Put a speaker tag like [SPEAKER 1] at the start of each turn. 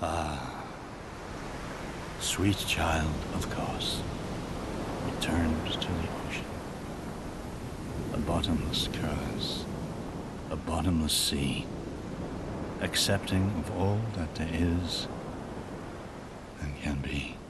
[SPEAKER 1] Sweet child of Kos returned to the ocean. A bottomless curse, a bottomless sea, accepting of all that there is and can be.